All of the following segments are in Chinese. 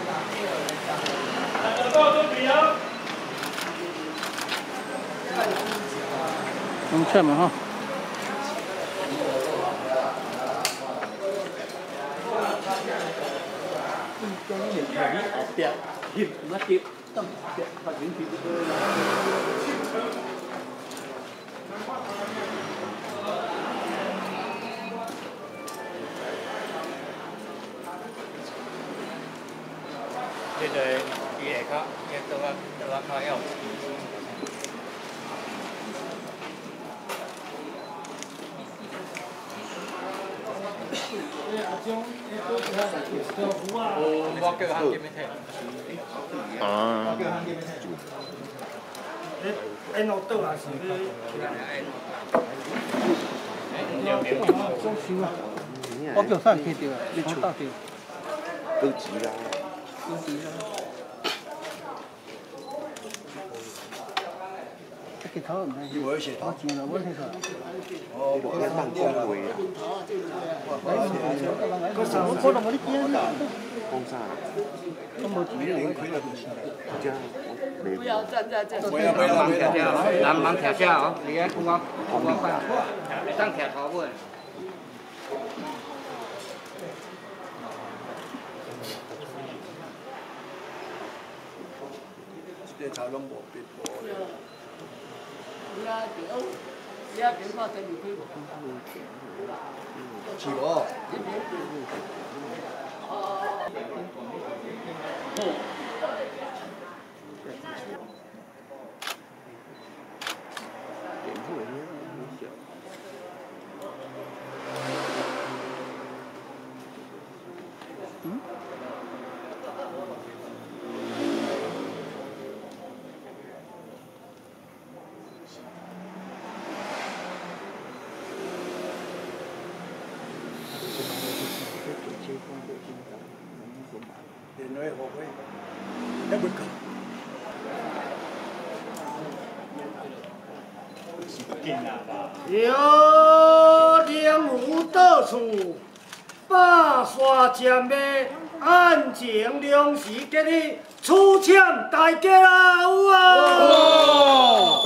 用切嘛哈。 trong những thời ở tiệm hiệp nó tiệm tâm tiệm và những thứ đây đây cái khác cái tôi khai không我叫行業咩聽？ 啊。 anh nó tự là gì 我叫啥去掉啊？你出到掉。 都急啦。 都急啦。这个头唔係。 我寫頭。 我見到我睇錯。 哦，我辦公會啊。 個時候可能我啲驚啦。 講啥？ 都冇錢嘅。 這樣我不要站在这。 不要跳下， 慢跳下哦，你睇我快，你當跳頭喎。 這個頭攏無變過。 你啊，你啊，電話真係開過。 是無？電腦學會一會講。 有梁武到处，把刷剑的安静良时给你出枪大家啊！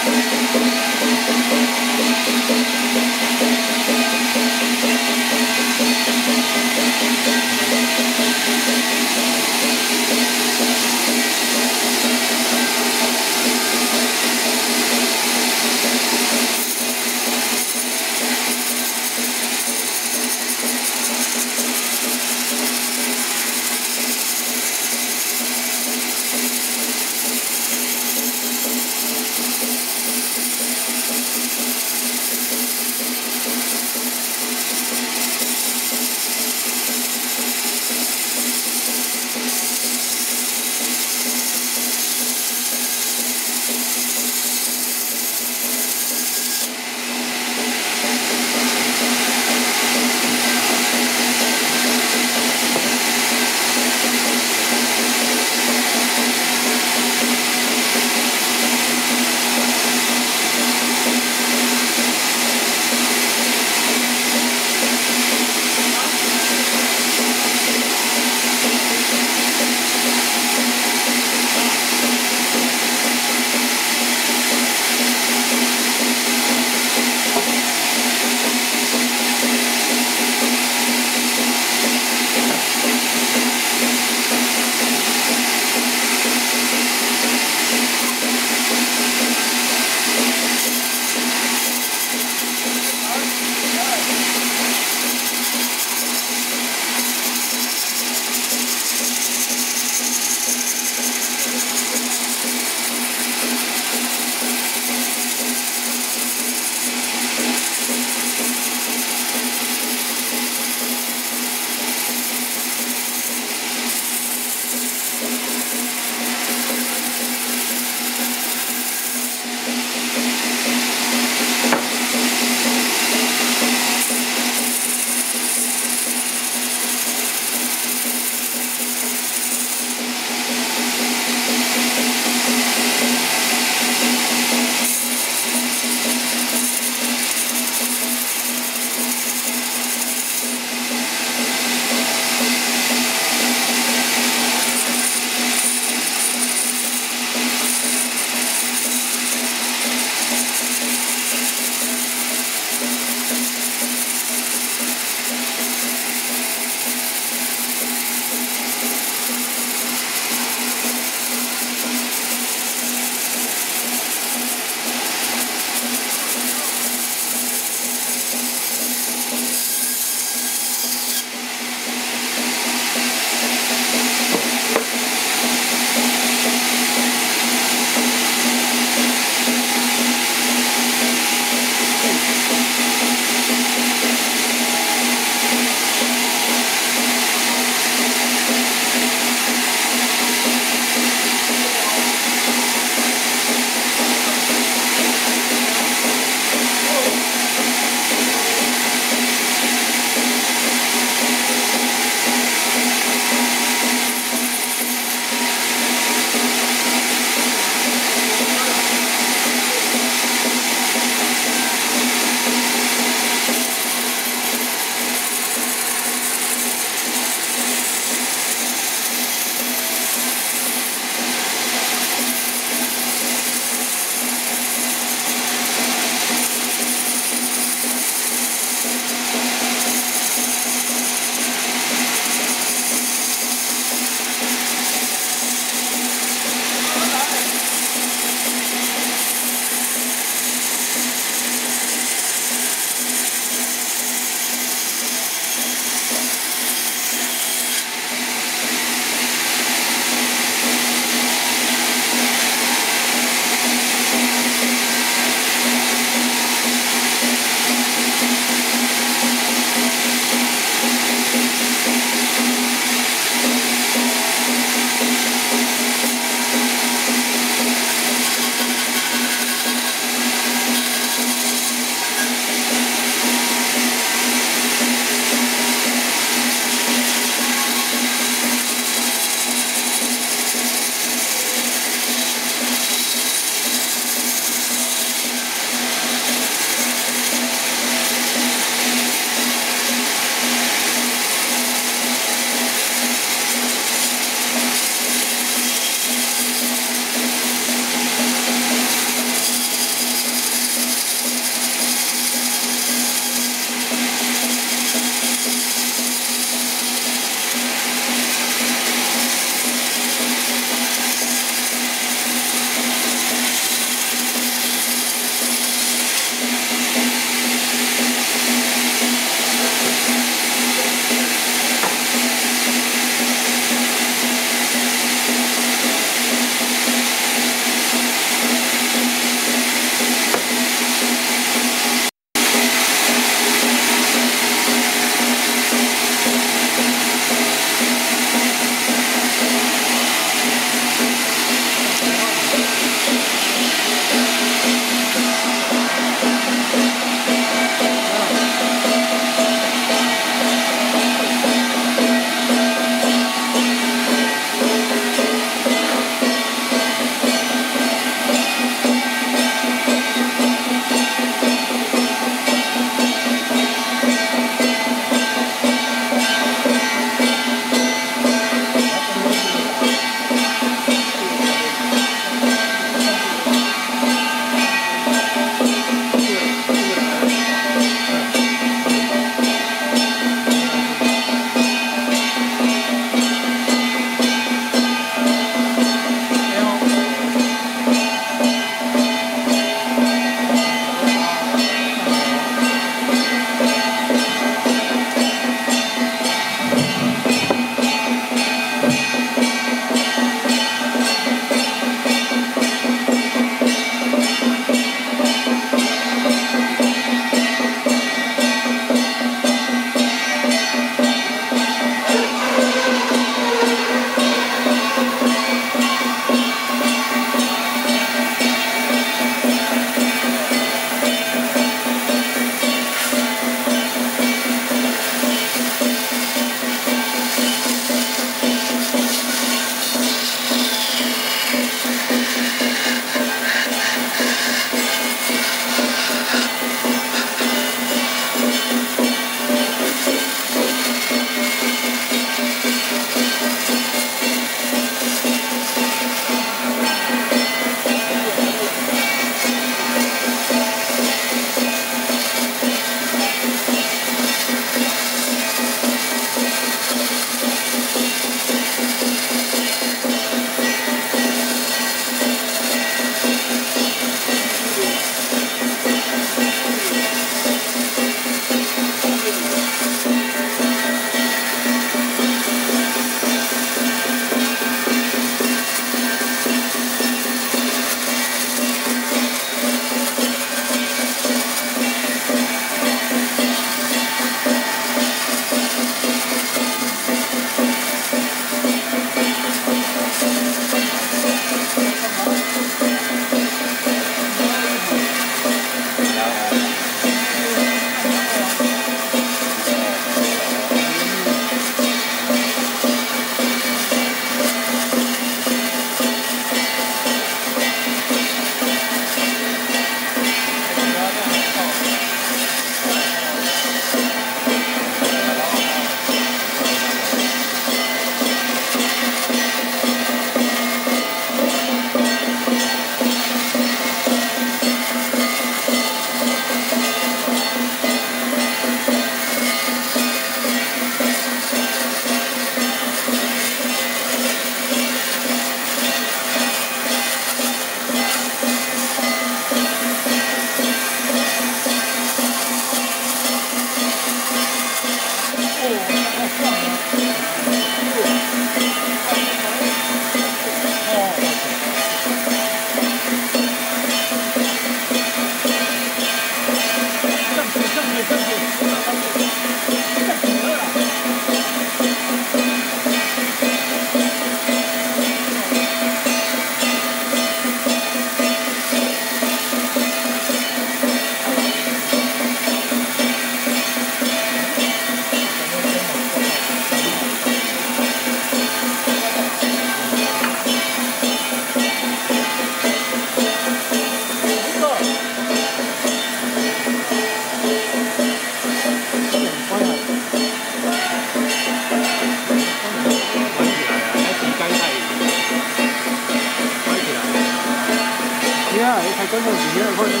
才真正几年后就是。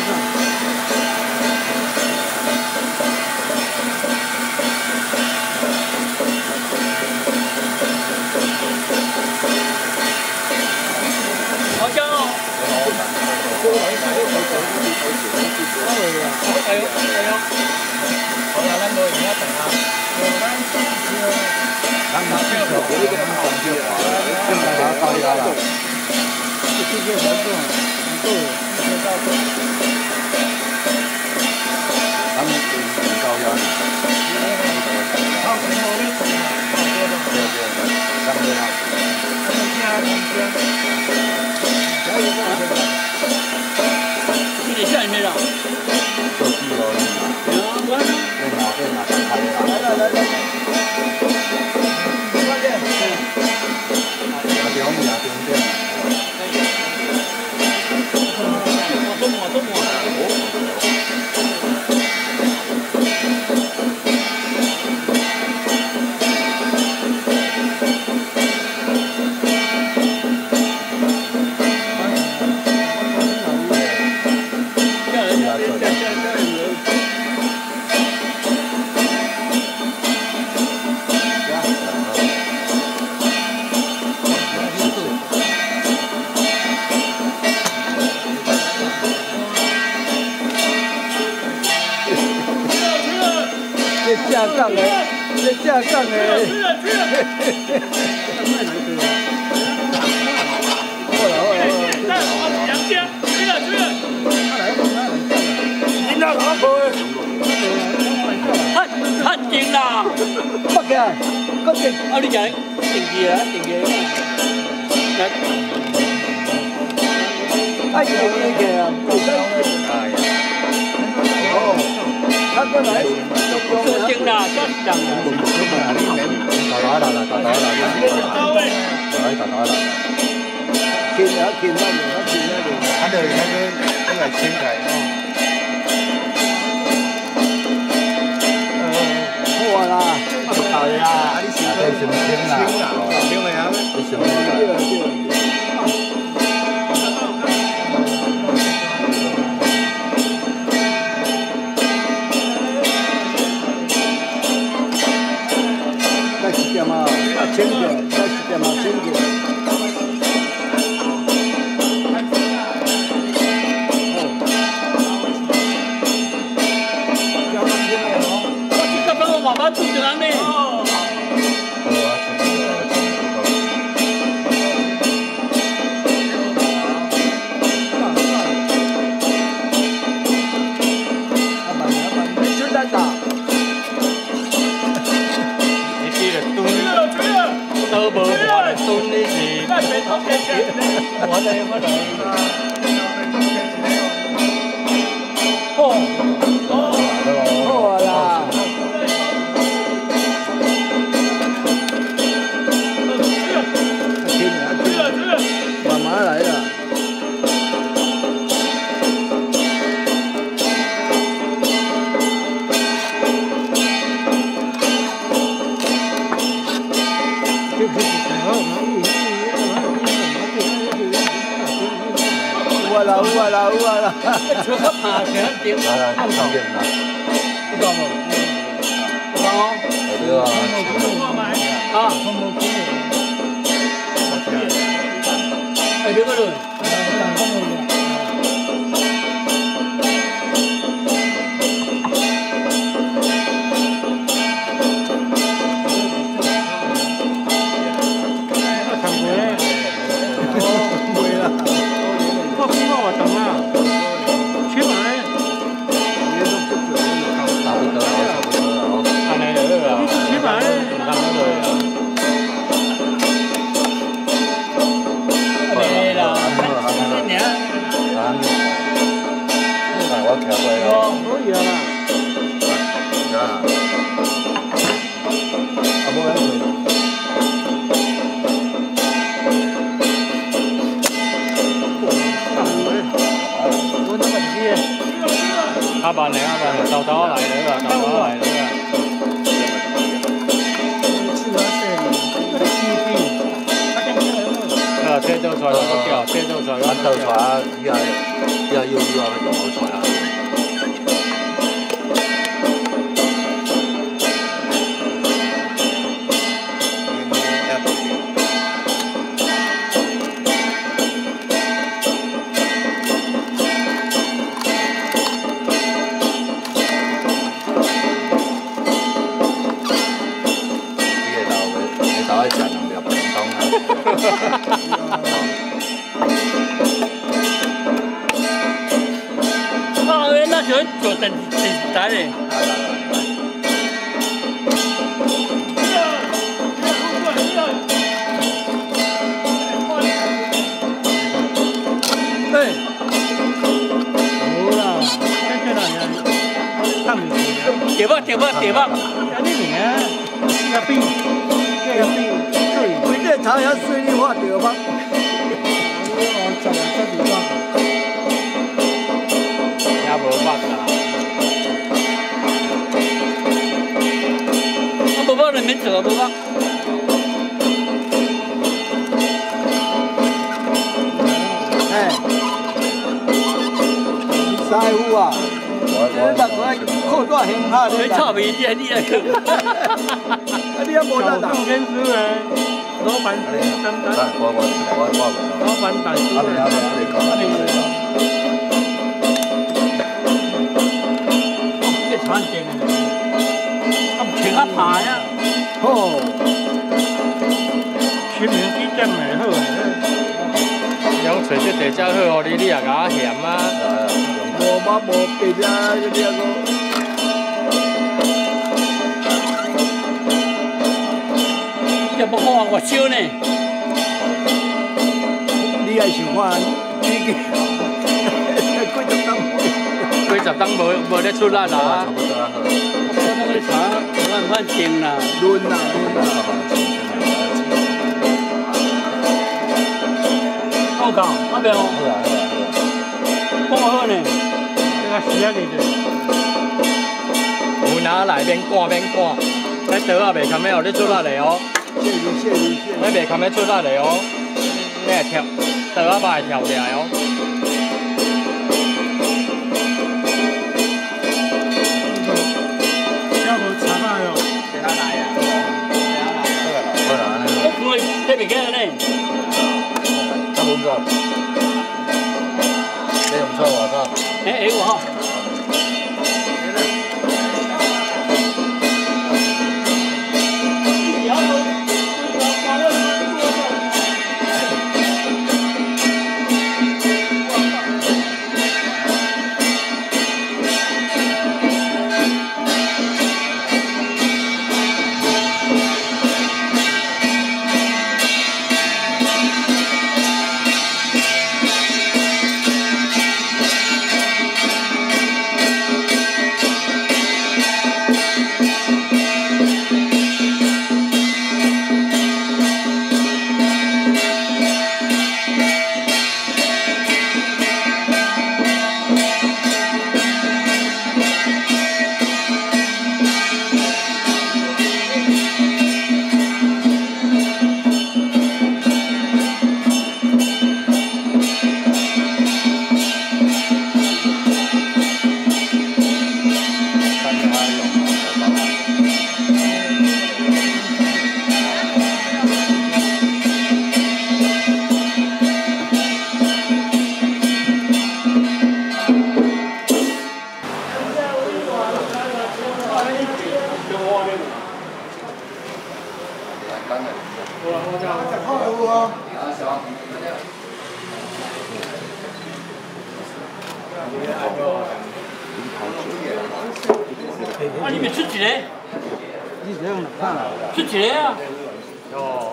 好香哦！哎呦哎呦！好啦，咱无闲啊等啊。咱拿这个我这个很讲究啊，正常拿高一高了。 这些活动够一些到位。 咱们很高压的。 好，我们走了，好多的。 对对对，咱们要。 你得下里面了。 做事哦， 来了来了。快点。 多么。 下杠的，这下杠的。 太勁啦！ 乜嘅？嗰隻啊，你講定嘅啊，定嘅。 哎，定嘅啊，唔使。哦，他過來。 做勁啦，真係。到位。 見啊見乜嘢？見乜嘢？ 他的那個青苔哦。 好啦， 好呀，你想什麼青啦？青了呀？你想什再吃点嘛，轻点，再吃点嘛，轻点。 爸爸住在哪里？ 没吃蛋打。 你记得蹲，都无我来蹲你是。我来我来。 好啦。慢慢来的。哇啦哇啦哇啦！ 这个爬起来顶。 啊，很方便的。 不高吗？不高。 对啊。 啊。哎，这个人。阿爸嚟，豆豆嚟啦，豆豆嚟啦。車洲菜嗰個叫車洲菜， 豌豆菜啊，依家。 要又要那种好出来。 那就做电台嘞。对，有啦，这个人看不起啊。对吧，安尼尔，要比， 规个茶遐水你画对吧？ 也无捌啦。无捌就免做，无捌。 哎，师傅啊，你那个裤带很下你臭味你来去。 啊，你也无得打。 天师诶，老板老板大师。这传承的，啊，穿较怕呀。 好， 取名字点袂好诶。养找这地较好，你也甲我嫌啊。 无嘛无别只嗰啲个。 要不看我烧呢？ 你还想看？你几十档无咧出力啦。我那个茶慢定啦， 轮啦。 好讲，阿边哦。讲好呢，这个时啊个就。有拿来免赶，迄刀啊袂堪要你出力嘞哦。 谢你。 你袂堪要出力嘞哦，你会跳，刀啊把会跳起来哦。这边个呢？ 差不多。你唔错话错。 哎我。啊，你们出几个？ 你这样看啊？ 出几个啊？哦，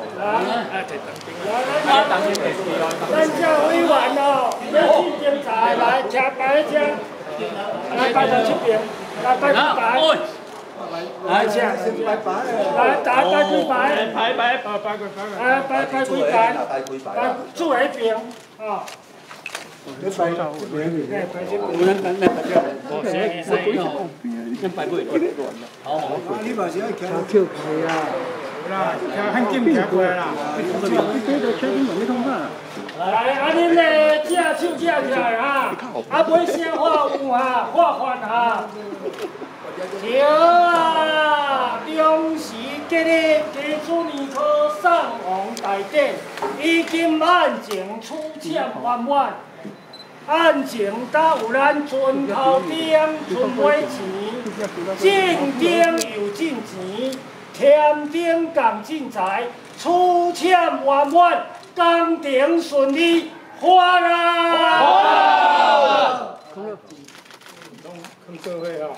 咱这委员哦，要去检查来，请摆一请，来摆到这边，来摆几排。来请，来打几排。摆几排，摆住喺边啊。你摆到边里？摆这边。 我写起身哦，你摆不？好。 你把这条跳开啊！ 啦，很紧贴过来啦。 你这个确定没通话？ 来，安尼咧，正手正起来哈，啊，袂先画有哈，画反哈。对啊，中时今日基础年科上王大典，已经案情处检圆满。案情甲有咱村头顶村尾钱，进顶有进钱，添顶共进财，处检圆满，工程顺利，花啦！各位啊，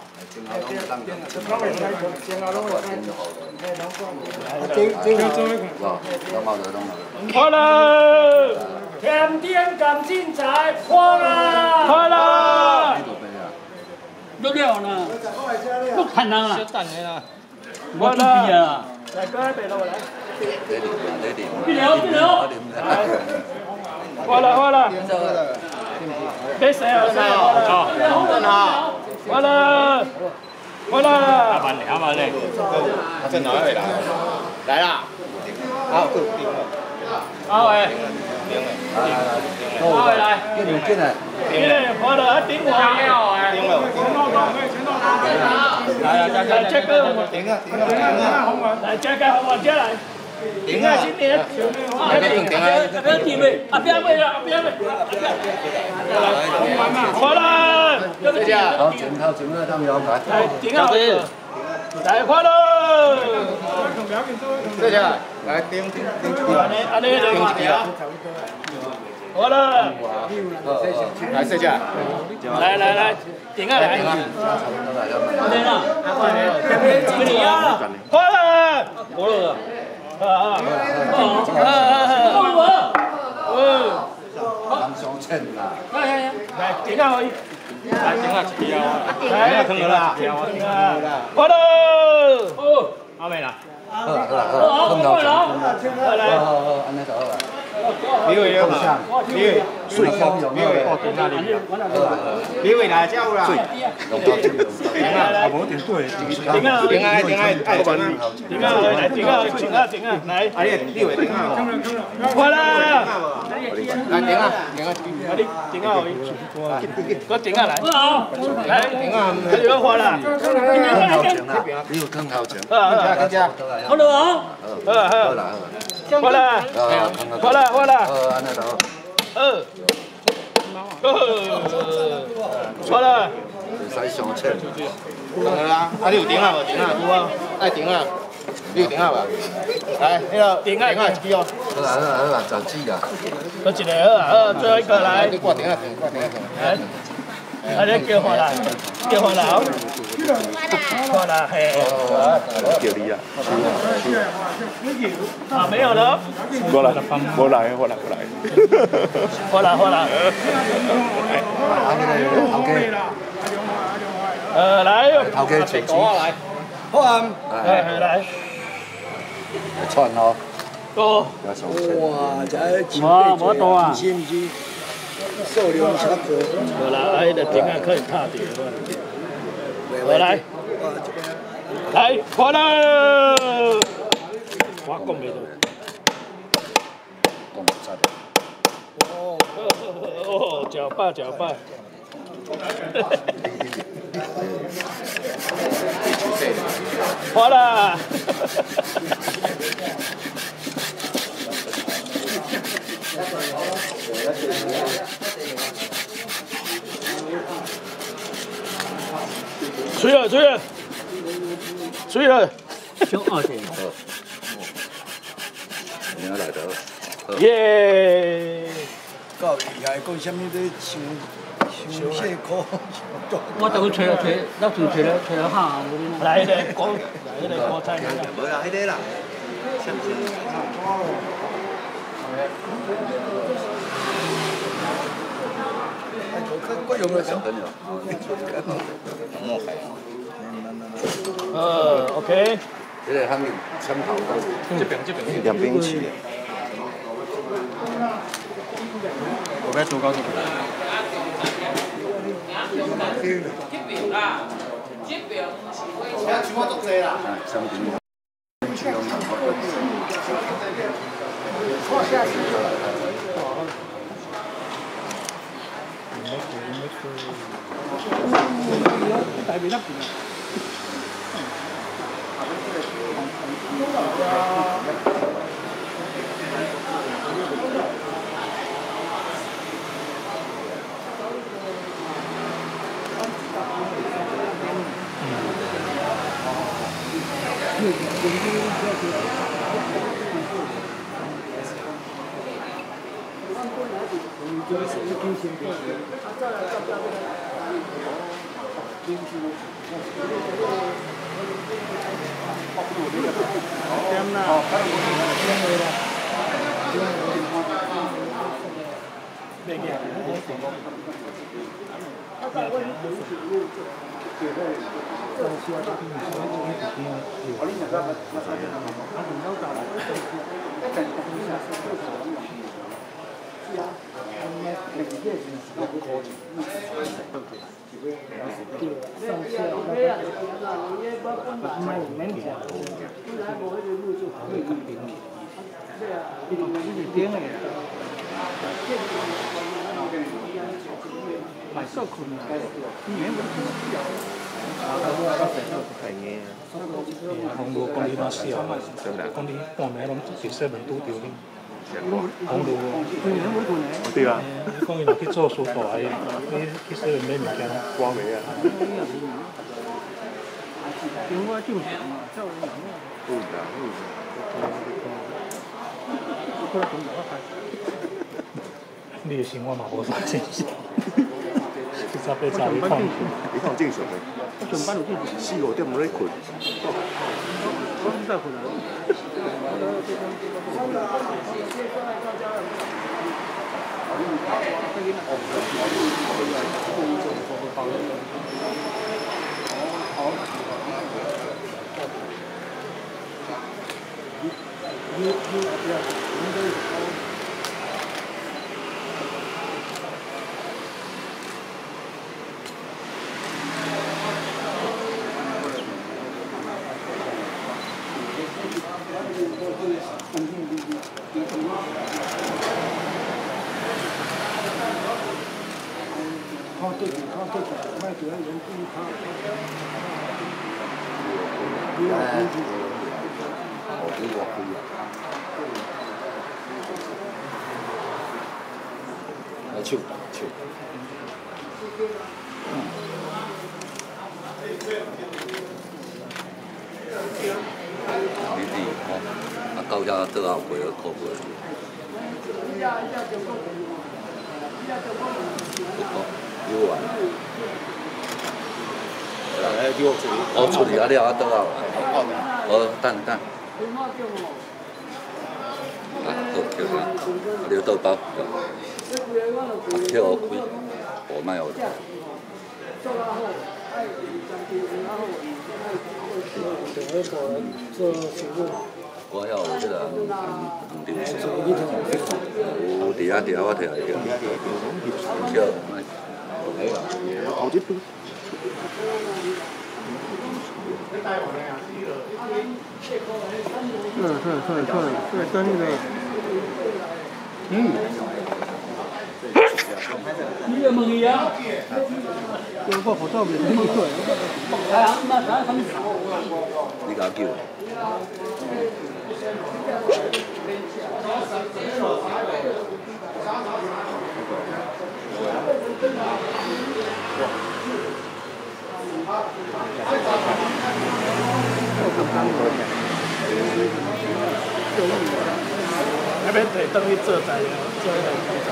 花啦！添丁共进财，花啦！花啦！ 都了呢，都看人啊， 花啦！来，各位别落来。别聊。花啦！别谁啊？真好。花啦！ 阿万嘞， 他在哪里啦？来啦！好，够定了。 阿伟， 阿伟来，进来。 花啦！顶我。 定了。 来，这个。 顶啊！ 来，这个红丸接来。顶啊！今年。 不要停位，啊不要位了，不要位。 花啦！ 好，整套整个他们要来。 来，顶啊！来，花啦！ 这下来顶。 安尼好了， 来这下， 来，顶啊来！ 对了，这个你呀， 好了， 我了， 当上称啦。 来顶啊可以， 来顶下去啊， 来坑了啦， 顶啊，好了， 阿妹啦， 好啦，碰到整。 来， 安尼就好啦。 李伟有嘛？李伟， 水高用哦，顶那里， 李伟来叫啦。 用到整。 顶啊，啊无点对，顶啊，爱顶啊，来，啊你李伟顶啊， 好了， 来顶啊， 顶啊可以，我顶啊来，来顶啊，这就好了， 你有更好整。 更加， 好了啊， 好啦。 好了， 安尼就好。 好了， 唔使上称。 等下啦，啊你有顶啊无顶啊？有啊，爱顶啊，你有顶啊无？来，那个顶啊一支哦。 好啦，就知啦。 我一个好，最后一个来， 你挂顶啊，挂顶啊。 啊你叫回来，好了嘿。 叫你啊。 啊没有了。 过来，过来。 好了。 头家。 来。 头家请指。 好啊， 来。 串哦。 多。 哇，这前辈这是不是数量超多？ 好啦，迄个顶啊可以拍掉了。好来，来，快乐！我讲袂到。哦，搅拌。好啦。吹了。 就2点。 你来得。 耶！ 够厉害，讲什么都伤辛苦。 我都吹，那就吹了哈。 来个锅菜。 无啦，迄个啦。 我用了什么？ OK。 这个还没参考过。 这边两边一起。 我该多高是？ 相平。 来袂得变啊。 红路讲你哪小，讲你半暝拢伫西门拄着你。红路对啊，你讲伊若去做书大个，你去西门买物件， 光未啊？ 你的生活嘛无啥正常，七早八早你看， 你看正常的，4、5点冇咧困。 手。你弟哦，到家倒后背个靠背。有啊。我处理啊了，倒后。等。啊，好叫啥？你倒包。叫我开，我卖我的。我晓有这个红丢手，有伫遐我摕来叫， 好几杯。 跟那个，你要问伊啊？有个口罩没什么错。 你甲叫。 那边得等伊做在做迄个口罩。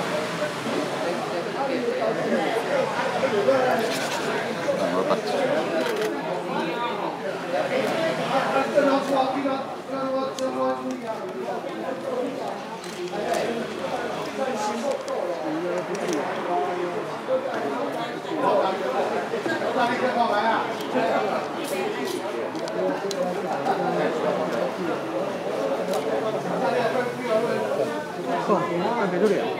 没得了。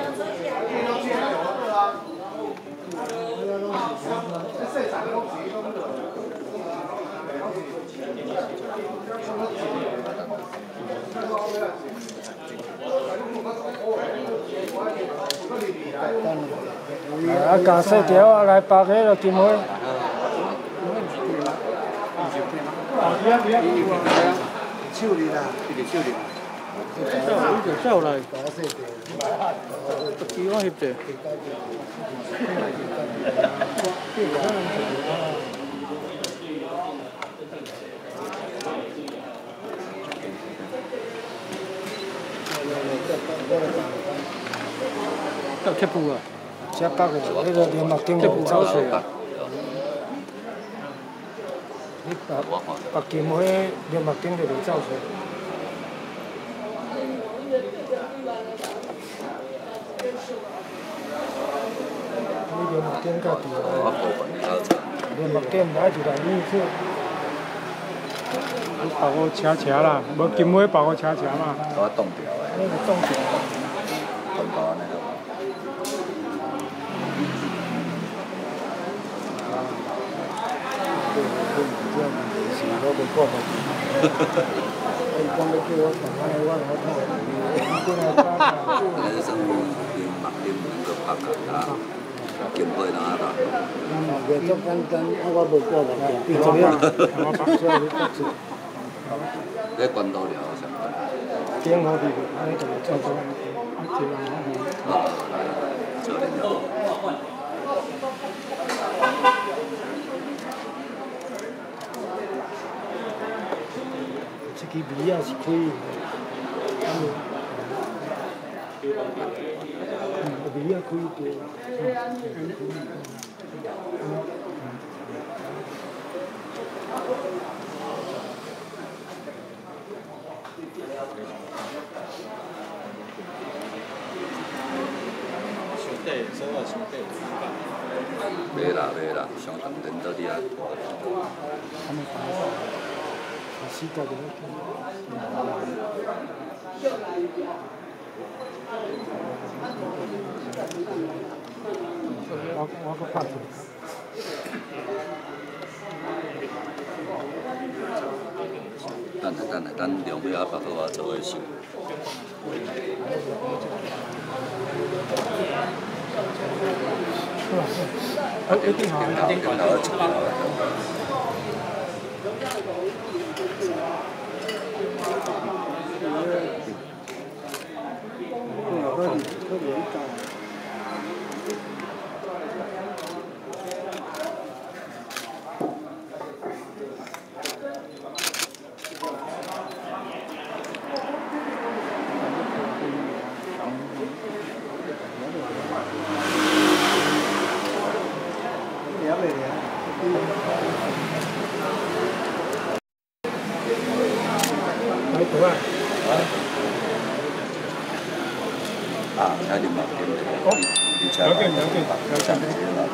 啊，加细条啊，来8个就金花。 手里啦， 手里。 走来，几我翕者。到贴布啊！ 吃饱个，那个连目镜都走出来。你白金迄连目镜就袂走出来。你连目镜较低啊！连目镜买一来你去。 你把我车车啦，无金尾把我车车嘛。 我冻掉诶。 那个冻掉。 冻到那个。 我袂过目。伊讲要叫我动安尼，我痛。 那是连目镜都拍干啊，金尾哪打？ 袂足简单，我袂过目镜，变做样，我白出来你白出。 在关岛了上班。 点好啲，安尼就会做做。这个味也是可以，味也可以做。 袂啦，上当天到底啊。 时间就我个拍出。 等两尾啊，白好啊，做伙收。 一定好，一定好。 啊，那你嘛，你吃吧，要上街了。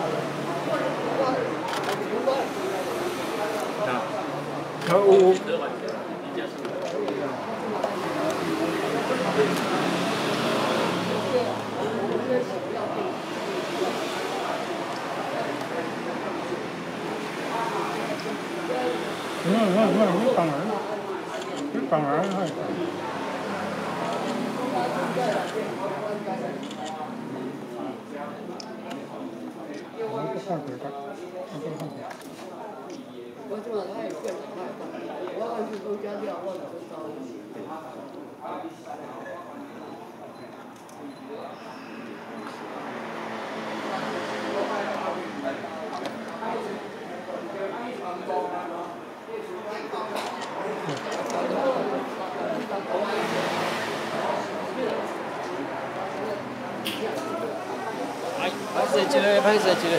你放来， 我这么爱变态，我要去公家调，我就找你。 拍摄一个。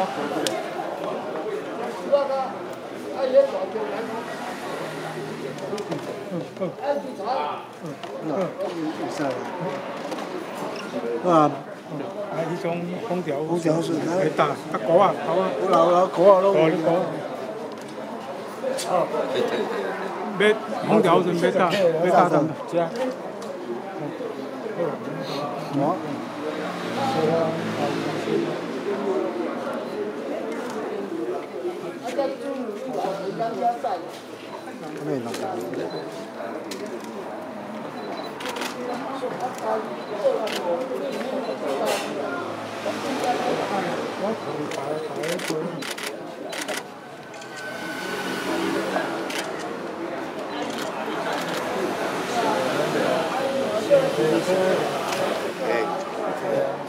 啊， 迄种空调是会打鼓啊， 老鼓啊，拢。 你鼓。要空调阵要打阵。 是啊。我。没弄。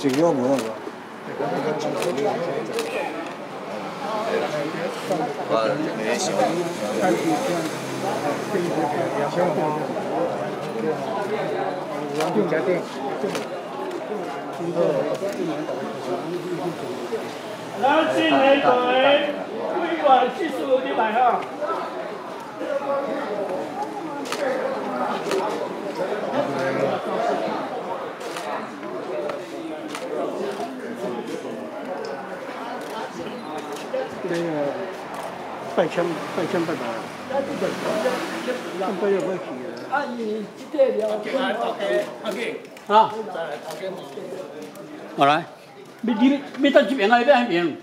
最幽默个。 咱进来队，委员技术你来哈。 这个拜签拜拜，拜要不去的。 啊，你这个了。 啊，我来，你到这边啊？你要那边？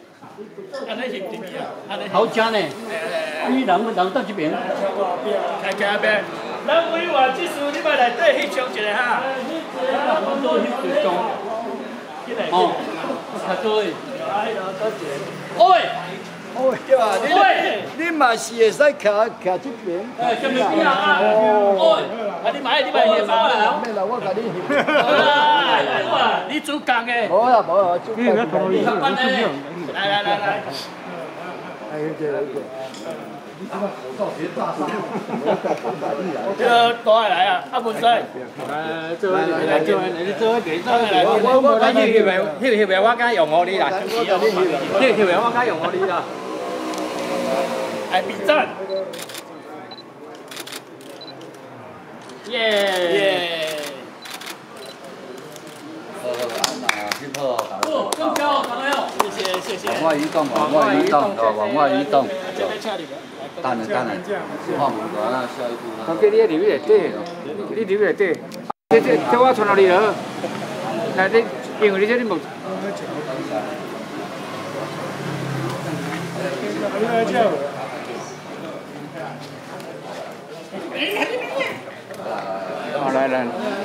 好吃呢，你人到这边。 开这边，咱委员技术你莫来底翕相一下哈。 我做翕一张。哦，较多诶。喂。 哦，对啊，你嘛是会使徛这边。 哎，这边边啊！哦， 啊，你买翕嘛？ 免啦，我甲你翕。 哇，你主讲诶。 无啦，主讲。 来。 哎，对。 这大来啊，阿文仔。 做你做一件，我翕袂，我敢用我你啦，翕袂，我敢用我你啦。 来比战。耶！ 哦，更高，朋友。 谢谢。 往外移动，往外移动，往外移动。当然，放门啊，下一步呢？ 你留在底，你留在底。这我传落你了。来，你因为你这你无。好，来。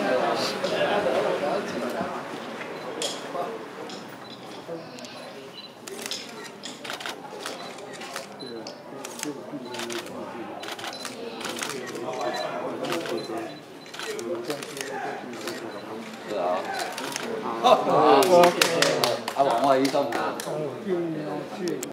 是啊。往外移动啊。